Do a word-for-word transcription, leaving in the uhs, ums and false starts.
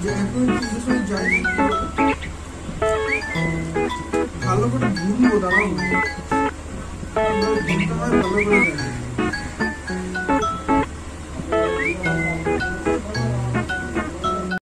এখন কিছু যাই ভালো করে ঘুরবো দাঁড়াও ঘুরতে হয় ভালো করে যাই